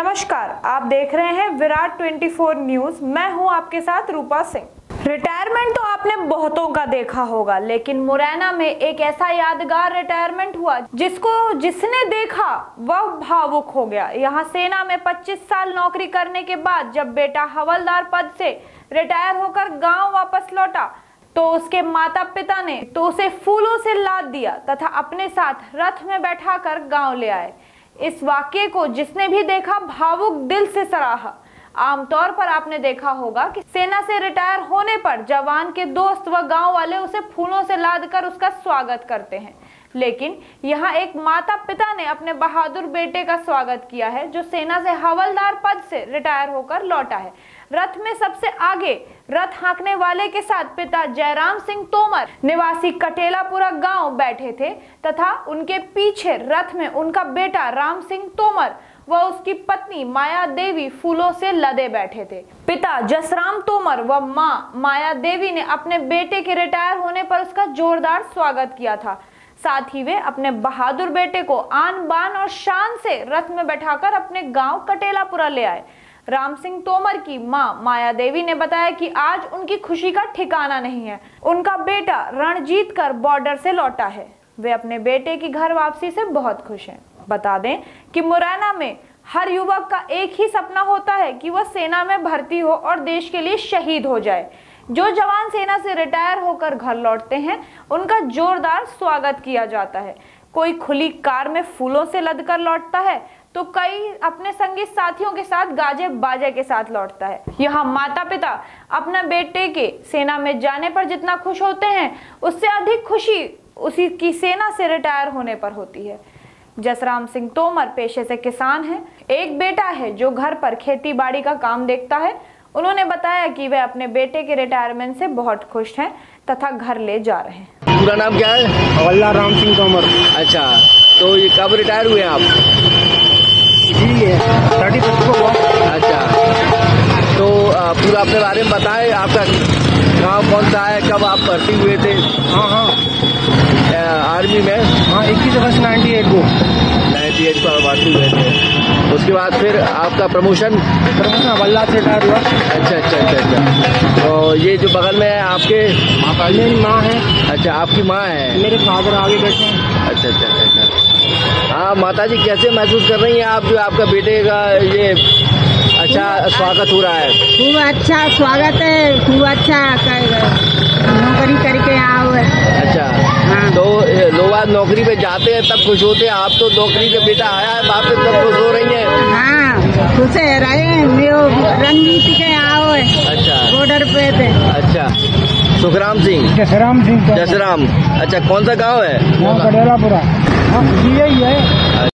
नमस्कार, आप देख रहे हैं विराट 24 न्यूज। मैं हूं आपके साथ रूपा सिंह। रिटायरमेंट तो आपने बहुतों का देखा होगा, लेकिन मुरैना में एक ऐसा यादगार रिटायरमेंट हुआ जिसने देखा वह भावुक हो गया। यहां सेना में 25 साल नौकरी करने के बाद जब बेटा हवलदार पद से रिटायर होकर गांव वापस लौटा तो उसके माता पिता ने तो उसे फूलों से लाद दिया तथा अपने साथ रथ में बैठाकर गांव ले आए। इस वाक्य को जिसने भी देखा भावुक दिल से सराहा। आमतौर पर आपने देखा होगा कि सेना से रिटायर होने पर जवान के दोस्त व गांव वाले उसे फूलों से लादकर उसका स्वागत करते हैं, लेकिन यहाँ एक माता पिता ने अपने बहादुर बेटे का स्वागत किया है जो सेना से हवलदार पद से रिटायर होकर लौटा है। रथ में सबसे आगे रथ हाँकने वाले के साथ पिता जयराम सिंह तोमर निवासी कटेलापुरा गांव बैठे थे तथा उनके पीछे रथ में उनका बेटा राम सिंह तोमर व उसकी पत्नी माया देवी फूलों से लदे बैठे थे। पिता जसराम तोमर व मां माया देवी ने अपने बेटे के रिटायर होने पर उसका जोरदार स्वागत किया था। साथ ही वे अपने बहादुर बेटे को आन बान और शान से रथ में बैठाकर अपने गांव कटेलापुरा ले आए। राम सिंह तोमर की मां माया देवी ने बताया कि आज उनकी खुशी का ठिकाना नहीं है। उनका बेटा रण जीत कर बॉर्डर से लौटा है। वे अपने बेटे की घर वापसी से बहुत खुश हैं। बता दें कि मुरैना में हर युवक का एक ही सपना होता है कि वह सेना में भर्ती हो और देश के लिए शहीद हो जाए। जो जवान सेना से रिटायर होकर घर लौटते हैं उनका जोरदार स्वागत किया जाता है। कोई खुली कार में फूलों से लदकर लौटता है तो कई अपने संगी साथियों के साथ गाजे बाजे के साथ लौटता है। यहाँ माता पिता अपने बेटे के सेना में जाने पर जितना खुश होते हैं उससे अधिक खुशी उसी की सेना से रिटायर होने पर होती है। जसराम सिंह तोमर पेशे से किसान हैं। एक बेटा है जो घर पर खेती बाड़ी का काम देखता है। उन्होंने बताया कि वे अपने बेटे के रिटायरमेंट से बहुत खुश हैं तथा घर ले जा रहे हैं। पूरा नाम क्या है? हवलदार राम सिंह तोमर। अच्छा, तो ये कब रिटायर हुए आप? जी 31 को हुआ। अच्छा, तो पूरा अपने बारे में बताएं। आपका गांव कौन सा है? कब आप भर्ती हुए थे? हाँ आर्मी में? हाँ 21 अगस्त 98 को भर्ती हुए थे। उसके बाद फिर आपका प्रमोशन हवलदार से रिटायर हुआ। अच्छा। तो ये जो बगल में है आपके मेरी माँ है। अच्छा, आपकी माँ है। मेरे फादर आगे बैठे हैं। अच्छा। हाँ माता जी, कैसे महसूस कर रही हैं आप जो आपका बेटे का ये अच्छा स्वागत हो रहा है? खूब अच्छा स्वागत है, खूब अच्छा नौकरी करके आओ। अच्छा, हाँ। तो लोग आज नौकरी पे जाते हैं तब खुश होते हैं, आप तो नौकरी पे बेटा आया है वापस तब खुश हो रही हैं? हाँ खुश रहे रणनीति के आओ। अच्छा, बॉर्डर पे थे। अच्छा। सुखराम सिंह? जसराम। अच्छा, कौन सा गाँव है? कटेलापुरा। हाँ यही है।